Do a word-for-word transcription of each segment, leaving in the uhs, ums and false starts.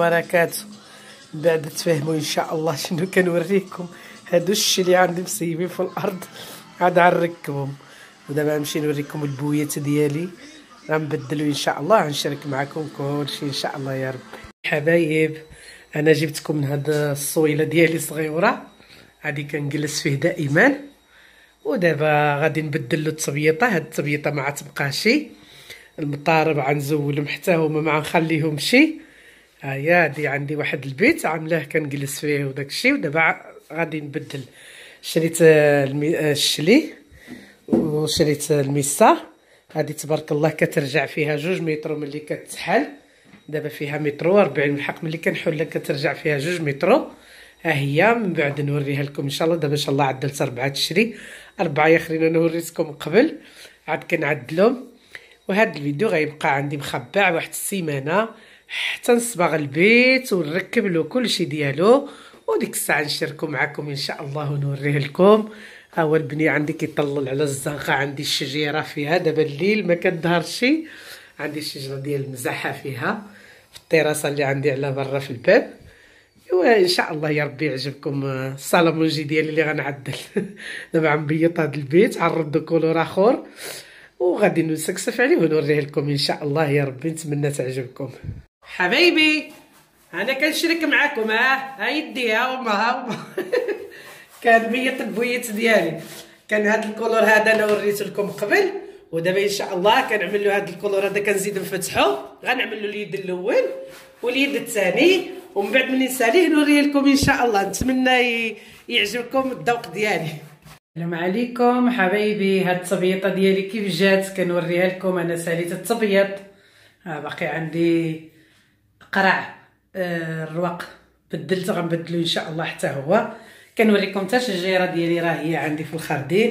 وبركاته. بعد تفهموا ان شاء الله شنو كنوريكم. هادو الشي اللي عندي مسيبين في الارض عاد غنركبهم، ودابا غنمشي نوريكم البويات ديالي غنبدلو ان شاء الله. غنشارك معكم كلشي ان شاء الله يا ربي. حبايب انا جبتكم من هاد الصويله ديالي صغيره غادي كنجلس فيه دائما، ودابا غادي نبدل له التبييطه. هاد التبييطه ما عتبقاش، المطارب غنزولهم حتى هما ما غنخليهمشي. ها هي هادي عندي واحد البيت عاملاه كنجلس فيه وداكشي، ودابا غادي نبدل. شريت الشلي وشريت الميسا. هادي تبارك الله كترجع فيها جوج متر ملي كتحل، دابا فيها متر وأربعين، الحق ملي كنحلها كترجع فيها جوج متر. ها هي من بعد نوريها لكم ان شاء الله. دابا ان شاء الله عدلت اربعه تشري، اربعه يا خرين انا وريتكم قبل، عاد كنعدلهم. وهذا الفيديو غيبقى عندي مخبع واحد السيمانه حتى نصبغ البيت ونركب له كلشي ديالو، وديك الساعه نشاركو معكم ان شاء الله ونوريه لكم. ها هو البنيه عندي كيطلل على الزنقه، عندي الشجيره فيها دابا الليل ما كتظهرش، عندي الشجره ديال المزاحه فيها في الطراسه اللي عندي على برا في الباب. وان شاء الله يا ربي يعجبكم الصالمونجي ديالي اللي غنعدل. دابا غنبيض هذا البيت غنردو كولور اخر وغادي نسكسف عليه ونوريه لكم ان شاء الله يا ربي. نتمنى تعجبكم حبايبي. انا كنشرك معكم. ها ها يدي ها هما ها هما. كنبيض البويت ديالي. كان هذا الكولور هذا انا وريته لكم قبل، ودابا ان شاء الله كنعمل له هذا الكولور هذا كنزيد نفتحو. غنعمل له اليد الاول واليد الثاني، ومن بعد ملي نساليه نوريه لكم ان شاء الله. نتمنى يعجبكم الذوق ديالي. السلام عليكم حبايبي. هاد التبييطه ديالي كيف جات كنوريها لكم. انا ساليت التبييض، ها باقي عندي قرع آه الرواق بدلت، غنبدلو ان شاء الله حتى هو. كنوريكم حتى الشجيره ديالي راه هي عندي في الخردين.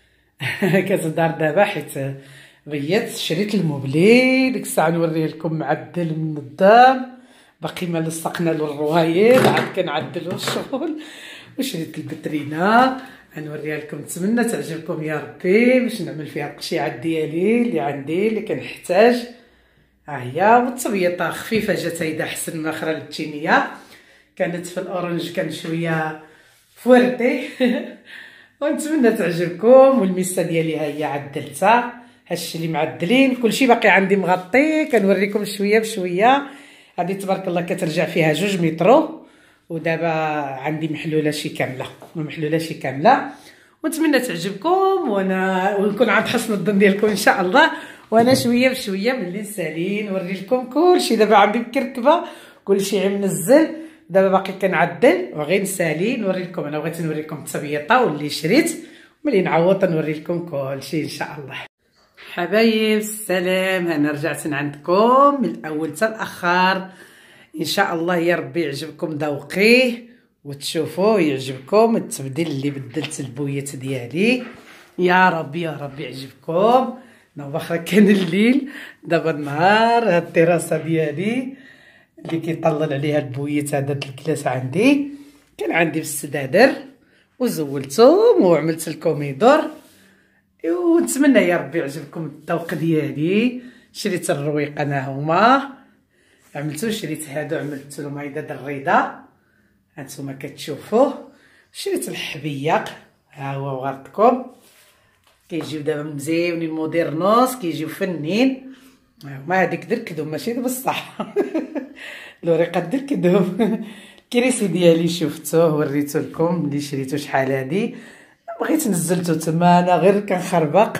كتدار دابا حيت بيضت. شريت الموبلي ديك الساعه نوريه لكم معدل من الدار، باقي ما لصقنا له الروايد عاد كنعدلو الشغل. وشريت البترينه غنوريها لكم، نتمنى تعجبكم يا ربي باش نعمل فيها القشيعات ديالي اللي عندي اللي كنحتاج. ها هي. والتبييطه خفيفه جات هيدا احسن من اخرى التينيه، كانت في الاورنج كان شويه فوردي. ونتمنى تعجبكم. والميسه ديالي ها هي عدلتها، هادشي اللي معدلين كلشي باقي عندي مغطي. كنوريكم شويه بشويه. هذه تبارك الله كترجع فيها جوج متر، ودابا عندي محلوله شي كامله محلوله شي كامله. ونتمنى تعجبكم وانا ونكون عند حسن الظن ديالكم ان شاء الله. وانا شويه بشويه ملي نسالي نوري لكم كلشي. دابا عندي مكركبه كلشي عم منزل، دابا باقي كنعدل وغير نسالي نوري لكم. انا بغيت نوري لكم التبييطه واللي شريت، ملي نعوض نوري لكم كلشي ان شاء الله. حبايب السلام، انا رجعت عندكم من الاول حتى الاخر. ان شاء الله يا ربي يعجبكم ذوقي وتشوفوا يعجبكم التبديل اللي بدلت البويات ديالي. يا ربي يا ربي يعجبكم. واخا كان الليل دابا النهار. هاد التراسه ديالي اللي كيطلل عليها البويات هذا الكلاس عندي كان عندي بالسدادر وزولتهم وعملت الكوميدور. ونتمنى يا ربي يعجبكم الذوق ديالي. شريت الرويق انا هما عملتو، شريت هادو عملت لهم هيدا الريضه هانتوما كتشوفوه. شريت الحبيق ها هو وغرتكم، كيجيو دابا مزيونين موديرنوس كيجيو فنين. هما هاديك دركدهم ماشي بصح. الوريقه دركدهم. الكريسي ديالي شفتوه وريتو لكم ملي شريتو شحال هادي، بغيت نزلتو تما انا غير كنخربق.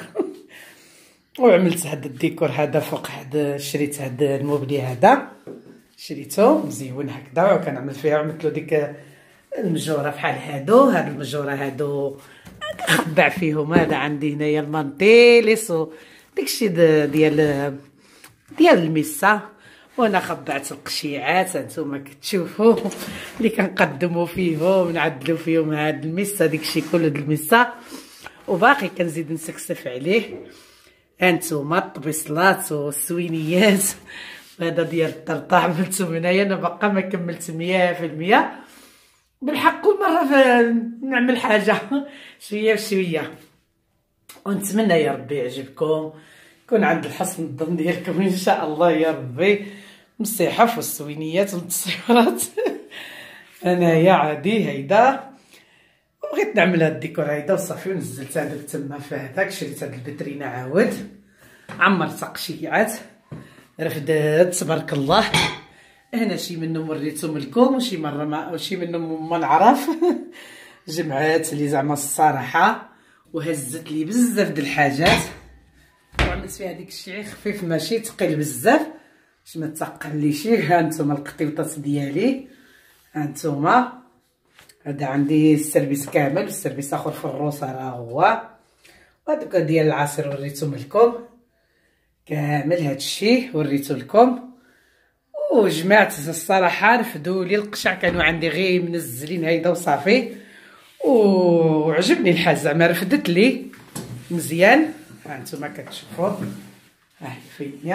وعملت هذا الديكور هذا فوق. هذا شريت هذا الموبلي هذا شريته مزيون هكذا وكنعمل فيها. عملت له ديك المجوره بحال هادو. هاد المجوره هادو كنخبع فيهم. هذا عندي هنايا المانطيليس وداكشي ديال ديال الميسه. وانا خبعت القشيعات هانتوما كتشوفوا اللي كنقدموا فيهم نعدلوا فيهم. هاد الميسه داكشي كله د الميسه، وباقي كنزيد نسكسف عليه. هانتوما الطبيصلات والسوينيات. هذا ديال الطرطاع عملتو من هنايا. انا باقا ما كملت مية في المية. بالحق كل مره نعمل حاجه شويه بشويه. ونتمنى يا ربي يعجبكم، يكون عند الحسن الظن ديالكم ان شاء الله يا ربي. المصيحف والسوينيات والتصويرات. انايا عادي هيدا بغيت نعمل هاد الديكور هيدا وصافي، ونزلت هذاك تما في هذاك، شريت هاد البترينه عاود، عمرت قشيعات، رفدات تبارك الله. هنا شي منهم وريتهم لكم وشي مره ما وشي منهم ما نعرف. جمعات لي زعما الصراحه وهزت لي بزاف د الحاجات، وعملت فيها ديك الشيء خفيف ماشي ثقيل بزاف باش ما تثقليش. ها انتم القطيوطات ديالي، ها انتم هذا عندي السربيس كامل، والسربيس اخر في الروس راه هو، وهذوك ديال العصير وريتهم لكم كامل. هذا الشيء وريته لكم وجمعت الصراحه رفدوا لي القشع، كانوا عندي غير منزلين هيدا وصافي، وعجبني الحال زعما رفدت لي مزيان. ها انتم كتشوفوا، ها هي فيا،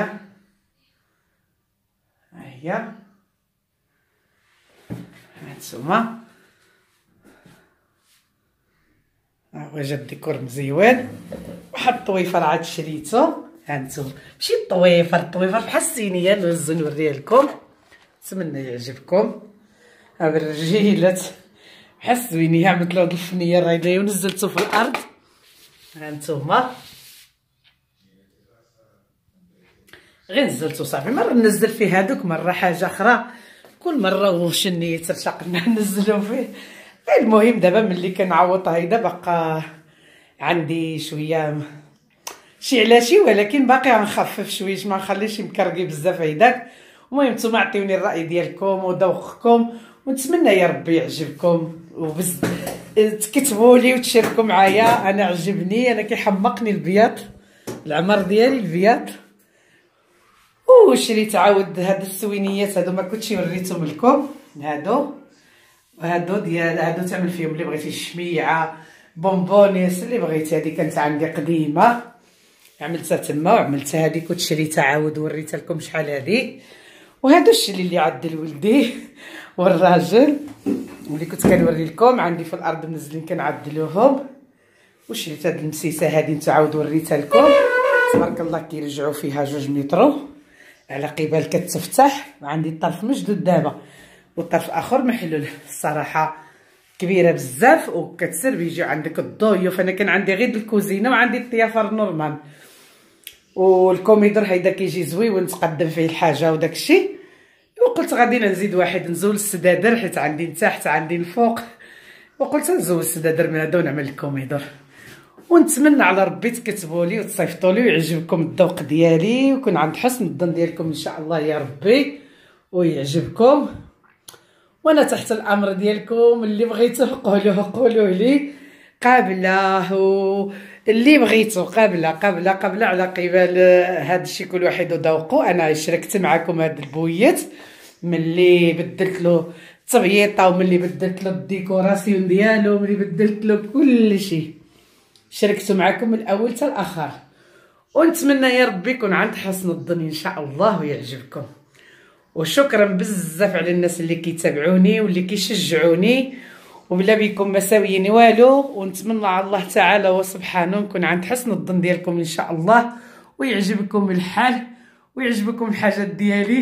ها هي، ها انتم ها هو جا الديكور مزيون. واحد الطويفر عاد شريتو، ها انتم ماشي الطويفر، الطويفر بحال الصينيه، نوزو نوريه لكم، نتمنى يعجبكم. ها بالرجيلات بحال الزوينيه، عملت له هاد الفنيه الرايده ونزلته في الارض. ها انتم غير نزلتو صافي، مره ننزل فيه هادوك، مره حاجه اخرى، كل مره واش النيت ترشقنا ننزلو فيه. المهم دابا ملي كنعوض هيدا بقى عندي شويه شي على شي، ولكن باقي غنخفف شويه، ما نخليش مكرقي بزاف هيداك. المهم نتوما عطيوني الراي ديالكم وذوقكم، ونتمنى يا ربي يعجبكم، وبز تكتبوا لي وتشاركوا معايا. انا عجبني، انا كيحمقني البياض، العمر ديالي البياض. وشريت عاود هاد السوينيات هادو ما كنتش وريتهم لكم، هادو وهادو ديال هادو تعمل فيهم اللي بغيتي، الشميعه بونبونيس اللي بغيتي. هادي كانت عندي قديمه عملتها تما، وعملتها هاديك وتشريتها عاود وريتها لكم شحال هادي. وهادو الشلي اللي عند لولدي والراجل اللي كنت كنوري لكم عندي في الارض منزلين كنعدلوهم. وشريت هاد المسيسه هادي نتعاود وريتها لكم، تبارك الله كيرجعوا فيها جوج مترو على قبال كتفتح. عندي الطرف مشدود دابا والطرف اخر محلول، الصراحه كبيره بزاف وكتسر بيجي عندك الضيوف. انا كان عندي غير الكوزينه وعندي الضيافه نورمال، والكوميدر هيدا كيجي زويون نتقدم فيه الحاجه وداك الشيء. وقلت غادي نزيد واحد نزول السدادر، حيت عندي لتحت عندي الفوق، وقلت نزول السدادر من هذا ونعمل الكوميدر. ونتمنى على ربي تكتبوا لي وتصيفطوا لي ويعجبكم الذوق ديالي، ويكون عند حسن الظن ديالكم ان شاء الله يا ربي ويعجبكم. وانا تحت الامر ديالكم، اللي بغيتوه قولوه قولوه لي قابله، اللي بغيتو قابله قابله قابله على قبال هذا الشيء، كل واحد وذوقه. انا شاركت معكم هذا البويت ملي بدلت له التبييطه، وملي بدلت له الديكوراسيون ديالو، ملي بدلت له كل شيء، شاركت معكم من الاول حتى الاخر. ونتمنى يا ربي يكون عند حسن الظن ان شاء الله ويعجبكم. وشكرا بزاف على الناس اللي كيتابعوني واللي كيشجعوني، وبلا بكم ما ساويين والو. ونتمنى على الله تعالى وسبحانه نكون عند حسن الظن ديالكم ان شاء الله، ويعجبكم الحال ويعجبكم الحاجات ديالي.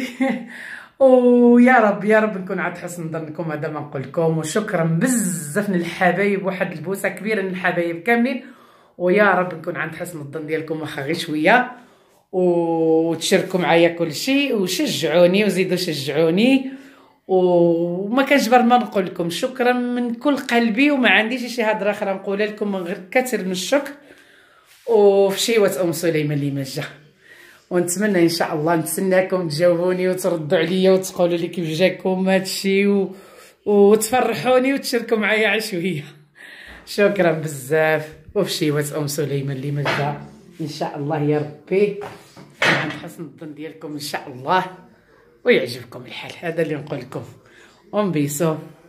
ويا رب يا رب نكون عند حسن ظنكم، هذا ما نقول لكم. وشكرا بزاف للحبايب، واحد البوسه كبيره للحبايب كاملين، ويا رب نكون عند حسن الظن ديالكم واخا غير شويه، وتشاركوا معايا كل شيء، وشجعوني وزيدوا شجعوني. وما كنجبر ما نقول لكم شكرا من كل قلبي، وما عنديش شي هضره اخرى نقولها لكم من غير كثير من الشكر. وفي شيوه ام سليمان اللي ما جا، ونتمنى ان شاء الله نتسناكم تجاوبوني وتردوا عليا وتقولوا لي كيف جاكم هادشي، و... وتفرحوني وتشاركوا معايا عشويه. شكرا بزاف. وفي شيوه ام سليمان اللي ما جا ان شاء الله يا ربي عند حسن الظن ديالكم ان شاء الله ويعجبكم الحال. هذا اللي نقول لكم. ونبيسو.